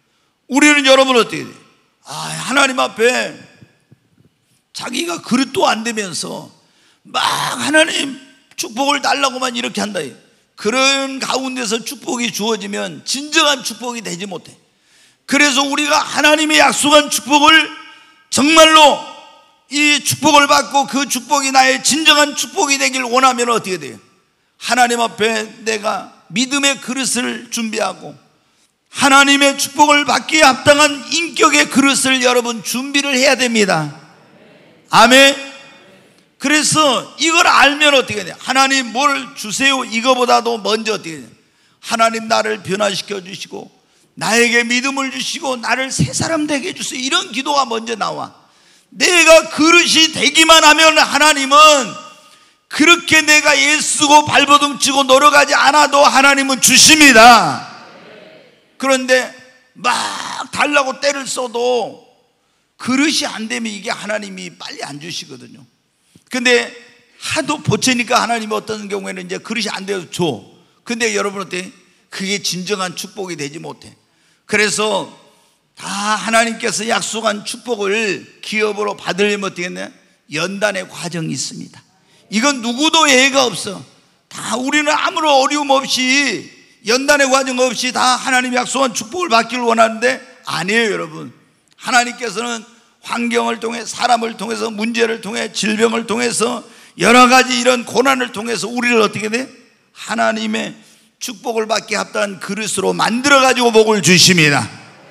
우리는 여러분 어떻게 돼요? 하나님 앞에 자기가 그릇도 안 되면서 막 하나님 축복을 달라고만 이렇게 한다. 그런 가운데서 축복이 주어지면 진정한 축복이 되지 못해. 그래서 우리가 하나님의 약속한 축복을 정말로 이 축복을 받고 그 축복이 나의 진정한 축복이 되길 원하면 어떻게 돼요? 하나님 앞에 내가 믿음의 그릇을 준비하고 하나님의 축복을 받기에 합당한 인격의 그릇을 여러분 준비를 해야 됩니다. 아멘. 그래서 이걸 알면 어떻게 돼요? 하나님 뭘 주세요 이거보다도 먼저 어떻게 돼요? 하나님 나를 변화시켜 주시고 나에게 믿음을 주시고 나를 새 사람 되게 해주세요. 이런 기도가 먼저 나와. 내가 그릇이 되기만 하면 하나님은 그렇게 내가 애쓰고 발버둥 치고 노력하지 않아도 하나님은 주십니다. 그런데 막 달라고 때를 써도 그릇이 안 되면 이게 하나님이 빨리 안 주시거든요. 근데 하도 보채니까 하나님이 어떤 경우에는 이제 그릇이 안 돼서 줘. 근데 여러분 어때? 그게 진정한 축복이 되지 못해. 그래서 다 하나님께서 약속한 축복을 기업으로 받으려면 어떻게 했냐? 연단의 과정이 있습니다. 이건 누구도 예외가 없어. 다 우리는 아무런 어려움 없이 연단의 과정 없이 다 하나님이 약속한 축복을 받기를 원하는데 아니에요 여러분. 하나님께서는 환경을 통해 사람을 통해서 문제를 통해 질병을 통해서 여러 가지 이런 고난을 통해서 우리를 어떻게 돼? 하나님의 축복을 받게 합당한 그릇으로 만들어가지고 복을 주십니다.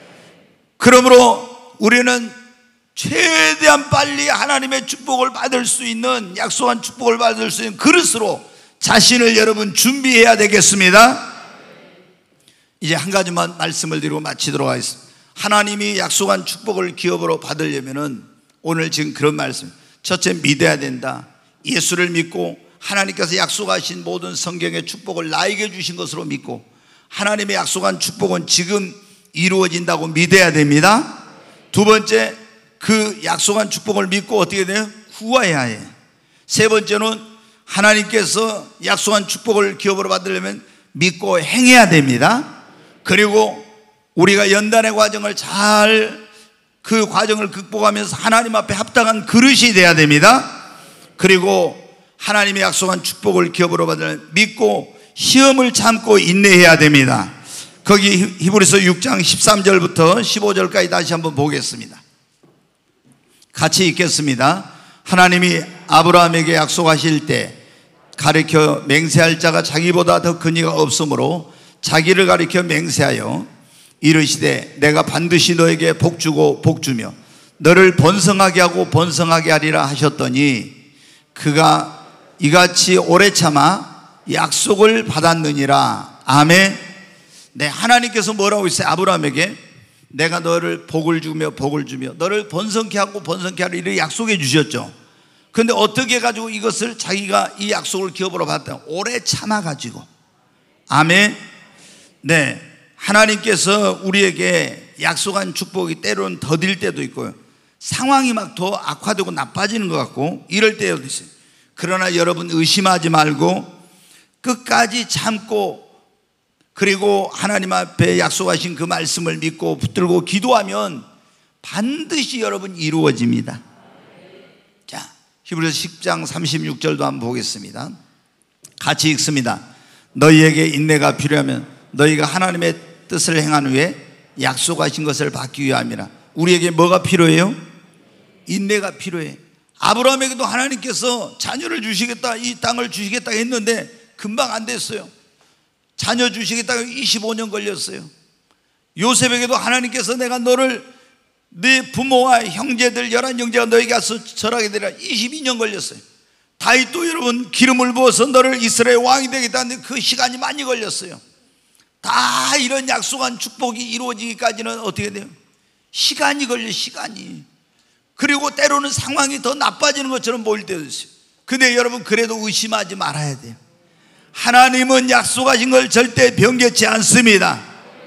그러므로 우리는 최대한 빨리 하나님의 축복을 받을 수 있는 약속한 축복을 받을 수 있는 그릇으로 자신을 여러분 준비해야 되겠습니다. 이제 한 가지만 말씀을 드리고 마치도록 하겠습니다. 하나님이 약속한 축복을 기업으로 받으려면은 오늘 지금 그런 말씀, 첫째 믿어야 된다. 예수를 믿고 하나님께서 약속하신 모든 성경의 축복을 나에게 주신 것으로 믿고 하나님의 약속한 축복은 지금 이루어진다고 믿어야 됩니다. 두 번째, 그 약속한 축복을 믿고 어떻게 돼요? 구해야 해. 세 번째는 하나님께서 약속한 축복을 기업으로 받으려면 믿고 행해야 됩니다. 그리고 우리가 연단의 과정을 잘 그 과정을 극복하면서 하나님 앞에 합당한 그릇이 돼야 됩니다. 그리고 하나님의 약속한 축복을 기업으로 받으려면 믿고 시험을 참고 인내해야 됩니다. 거기 히브리서 6장 13절부터 15절까지 다시 한번 보겠습니다. 같이 읽겠습니다. 하나님이 아브라함에게 약속하실 때 가리켜 맹세할 자가 자기보다 더 큰 이가 없으므로 자기를 가리켜 맹세하여 이르시되 내가 반드시 너에게 복주고 복주며 너를 번성하게 하고 번성하게 하리라 하셨더니 그가 이같이 오래 참아 약속을 받았느니라. 아멘. 네, 하나님께서 뭐라고 했어요? 아브라함에게 내가 너를 복을 주며 복을 주며 너를 번성케 하고 번성케 하리라 이렇게 약속해 주셨죠. 그런데 어떻게 가지고 이것을 자기가 이 약속을 기업으로 받았다? 오래 참아 가지고. 아멘. 네, 하나님께서 우리에게 약속한 축복이 때로는 더딜 때도 있고요, 상황이 막 더 악화되고 나빠지는 것 같고 이럴 때도 있어요. 그러나 여러분 의심하지 말고 끝까지 참고 그리고 하나님 앞에 약속하신 그 말씀을 믿고 붙들고 기도하면 반드시 여러분 이루어집니다. 자, 히브리서 10장 36절도 한번 보겠습니다. 같이 읽습니다. 너희에게 인내가 필요하면 너희가 하나님의 뜻을 행한 후에 약속하신 것을 받기 위함이라. 우리에게 뭐가 필요해요? 인내가 필요해. 아브라함에게도 하나님께서 자녀를 주시겠다, 이 땅을 주시겠다 했는데 금방 안 됐어요. 자녀 주시겠다고 25년 걸렸어요. 요셉에게도 하나님께서 내가 너를 네 부모와 형제들 11형제가 너에게 와서 절하게 되리라 22년 걸렸어요. 다윗도 여러분 기름을 부어서 너를 이스라엘 왕이 되겠다 하는데 그 시간이 많이 걸렸어요. 다 이런 약속한 축복이 이루어지기까지는 어떻게 돼요? 시간이 걸려, 시간이. 그리고 때로는 상황이 더 나빠지는 것처럼 보일 때도 있어요. 근데 여러분 그래도 의심하지 말아야 돼요. 하나님은 약속하신 걸 절대 변개치 않습니다.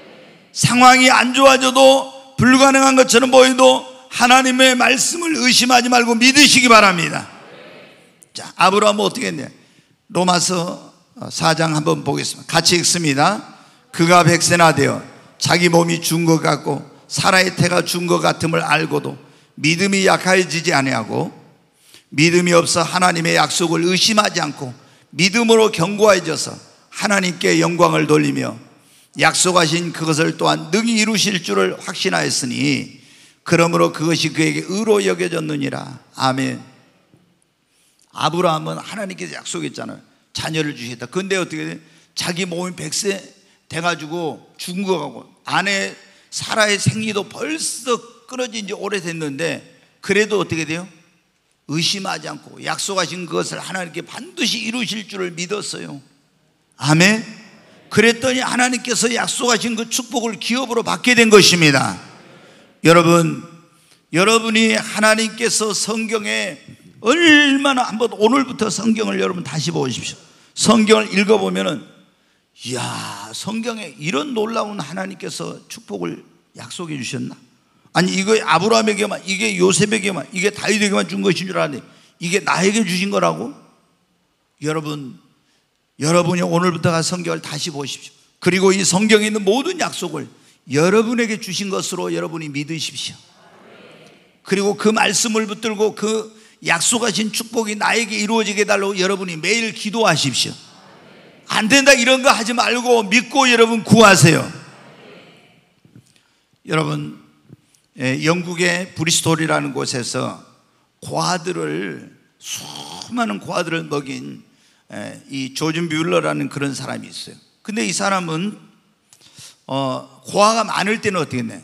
상황이 안 좋아져도 불가능한 것처럼 보여도 하나님의 말씀을 의심하지 말고 믿으시기 바랍니다. 자, 아브라함은 어떻게 했냐? 로마서 4장 한번 보겠습니다. 같이 읽습니다. 그가 백세나 되어 자기 몸이 죽은 것 같고 사라의 태가 준 것 같음을 알고도 믿음이 약해지지 아니하고 믿음이 없어 하나님의 약속을 의심하지 않고 믿음으로 견고해져서 하나님께 영광을 돌리며 약속하신 그것을 또한 능히 이루실 줄을 확신하였으니 그러므로 그것이 그에게 의로 여겨졌느니라. 아멘. 아브라함은 하나님께서 약속했잖아요. 자녀를 주시겠다. 근데 어떻게 돼? 자기 몸이 100세 돼가지고 죽은 거 같고 아내 사라의 생리도 벌써 끊어진 지 오래됐는데 그래도 어떻게 돼요? 의심하지 않고 약속하신 그것을 하나님께 반드시 이루실 줄을 믿었어요. 아멘. 그랬더니 하나님께서 약속하신 그 축복을 기업으로 받게 된 것입니다. 여러분, 여러분이 하나님께서 성경에 얼마나 한번 오늘부터 성경을 여러분 다시 보십시오. 성경을 읽어보면은 이야, 성경에 이런 놀라운 하나님께서 축복을 약속해 주셨나? 아니 이거 아브라함에게만, 이게 요셉에게만, 이게 다윗에게만 준 것인 줄 알았는데 이게 나에게 주신 거라고? 여러분이 오늘부터가 성경을 다시 보십시오. 그리고 이 성경에 있는 모든 약속을 여러분에게 주신 것으로 여러분이 믿으십시오. 그리고 그 말씀을 붙들고 그 약속하신 축복이 나에게 이루어지게 해달라고 여러분이 매일 기도하십시오. 안 된다 이런 거 하지 말고 믿고 여러분 구하세요. 여러분, 영국의 브리스톨이라는 곳에서 수많은 고아들을 먹인 이 조지 뮬러라는 그런 사람이 있어요. 근데 이 사람은 고아가 많을 때는 어떻게 했나요?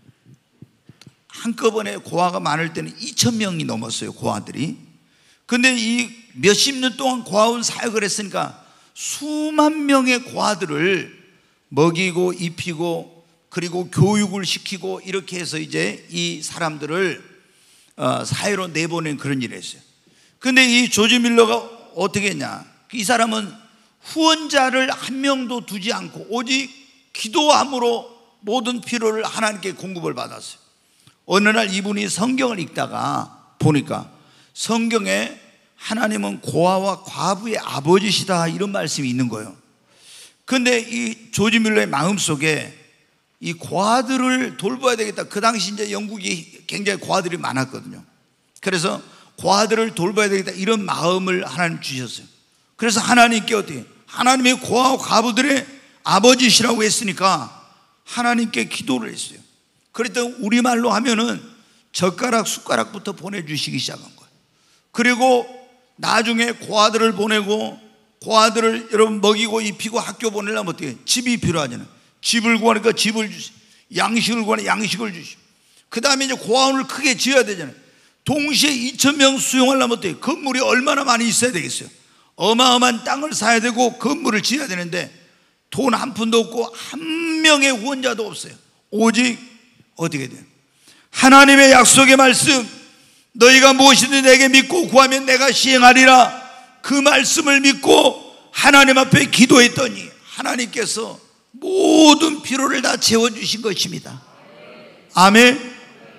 한꺼번에 고아가 많을 때는 2,000명이 넘었어요, 고아들이. 근데 이 몇십 년 동안 고아원 사역을 했으니까 수만 명의 고아들을 먹이고 입히고 그리고 교육을 시키고 이렇게 해서 이제 이 사람들을 사회로 내보낸 그런 일을 했어요. 근데 이 조지 밀러가 어떻게 했냐? 이 사람은 후원자를 한 명도 두지 않고 오직 기도함으로 모든 필요를 하나님께 공급을 받았어요. 어느 날 이분이 성경을 읽다가 보니까 성경에 하나님은 고아와 과부의 아버지시다 이런 말씀이 있는 거예요. 근데 이 조지 밀러의 마음속에 이 고아들을 돌봐야 되겠다. 그 당시 이제 영국이 굉장히 고아들이 많았거든요. 그래서 고아들을 돌봐야 되겠다 이런 마음을 하나님 주셨어요. 그래서 하나님께 어떻게, 하나님의 고아와 과부들의 아버지시라고 했으니까 하나님께 기도를 했어요. 그랬더니 우리말로 하면은 젓가락 숟가락부터 보내주시기 시작한 거예요. 그리고 나중에 고아들을 보내고 고아들을 여러분 먹이고 입히고 학교 보내려면 어떻게 해요? 집이 필요하잖아요. 집을 구하니까 집을 주시고 양식을 구하니까 양식을 주시고 그 다음에 이제 고아원을 크게 지어야 되잖아요. 동시에 2,000명 수용하려면 어때요? 건물이 얼마나 많이 있어야 되겠어요? 어마어마한 땅을 사야 되고 건물을 지어야 되는데 돈 한 푼도 없고 한 명의 후원자도 없어요. 오직 어떻게 돼요? 하나님의 약속의 말씀, 너희가 무엇이든 내게 믿고 구하면 내가 시행하리라. 그 말씀을 믿고 하나님 앞에 기도했더니 하나님께서 모든 필요를 다 채워주신 것입니다. 아멘.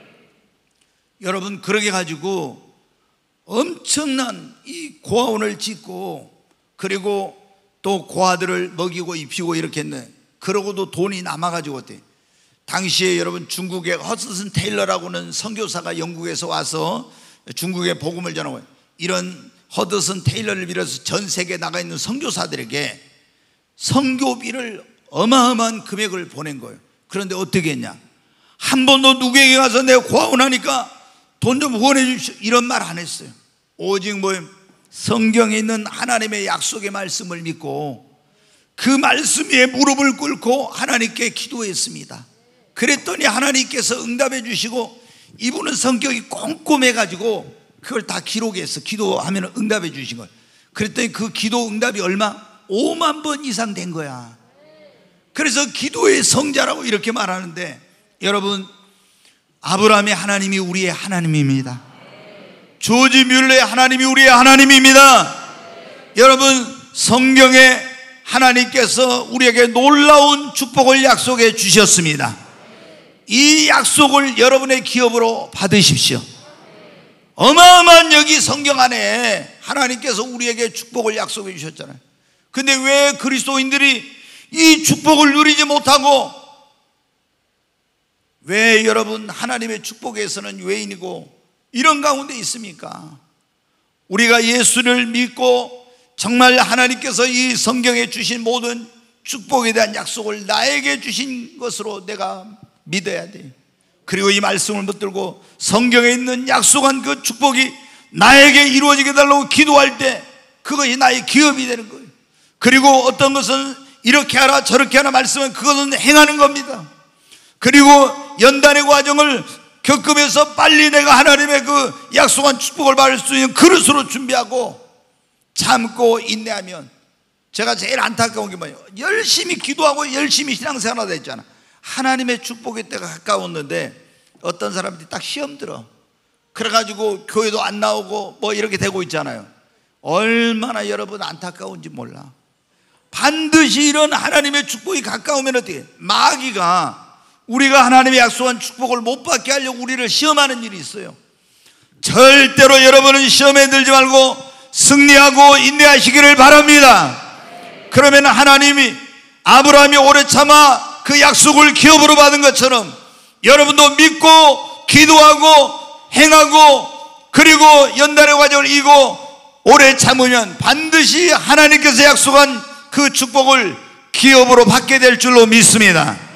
여러분, 그러게 가지고 엄청난 이 고아원을 짓고 그리고 또 고아들을 먹이고 입히고 이렇게 했는데 그러고도 돈이 남아가지고 어때요? 당시에 여러분 중국의 허드슨 테일러라고는 선교사가 영국에서 와서 중국에 복음을 전하고 이런 허드슨 테일러를 비롯해서 전 세계에 나가 있는 선교사들에게 선교비를 어마어마한 금액을 보낸 거예요. 그런데 어떻게 했냐? 한 번도 누구에게 가서 내가 고아원하니까 돈 좀 후원해 주십시오 이런 말 안 했어요. 오직 뭐예요? 성경에 있는 하나님의 약속의 말씀을 믿고 그 말씀 위에 무릎을 꿇고 하나님께 기도했습니다. 그랬더니 하나님께서 응답해 주시고 이분은 성격이 꼼꼼해 가지고 그걸 다 기록해서 기도하면 응답해 주신 거예요. 그랬더니 그 기도 응답이 얼마? 5만 번 이상 된 거야. 그래서 기도의 성자라고 이렇게 말하는데 여러분, 아브라함의 하나님이 우리의 하나님입니다. 조지 뮬러의 하나님이 우리의 하나님입니다. 여러분, 성경에 하나님께서 우리에게 놀라운 축복을 약속해 주셨습니다. 이 약속을 여러분의 기업으로 받으십시오. 어마어마한 여기 성경 안에 하나님께서 우리에게 축복을 약속해 주셨잖아요. 근데 왜 그리스도인들이 이 축복을 누리지 못하고 왜 여러분 하나님의 축복에서는 외인이고 이런 가운데 있습니까? 우리가 예수를 믿고 정말 하나님께서 이 성경에 주신 모든 축복에 대한 약속을 나에게 주신 것으로 내가 믿어야 돼. 그리고 이 말씀을 붙들고 성경에 있는 약속한 그 축복이 나에게 이루어지게 달라고 기도할 때 그것이 나의 기업이 되는 거예요. 그리고 어떤 것은 이렇게 하라 저렇게 하라 말씀은 그것은 행하는 겁니다. 그리고 연단의 과정을 겪으면서 빨리 내가 하나님의 그 약속한 축복을 받을 수 있는 그릇으로 준비하고 참고 인내하면, 제가 제일 안타까운 게 뭐예요? 열심히 기도하고 열심히 신앙생활하다 했잖아. 하나님의 축복의 때가 가까웠는데 어떤 사람들이 딱 시험 들어. 그래가지고 교회도 안 나오고 뭐 이렇게 되고 있잖아요. 얼마나 여러분 안타까운지 몰라. 반드시 이런 하나님의 축복이 가까우면 어떻게? 마귀가 우리가 하나님의 약속한 축복을 못 받게 하려고 우리를 시험하는 일이 있어요. 절대로 여러분은 시험에 들지 말고 승리하고 인내하시기를 바랍니다. 그러면 하나님이 아브라함이 오래 참아 그 약속을 기업으로 받은 것처럼 여러분도 믿고 기도하고 행하고 그리고 연단의 과정을 이기고 오래 참으면 반드시 하나님께서 약속한 그 축복을 기업으로 받게 될 줄로 믿습니다.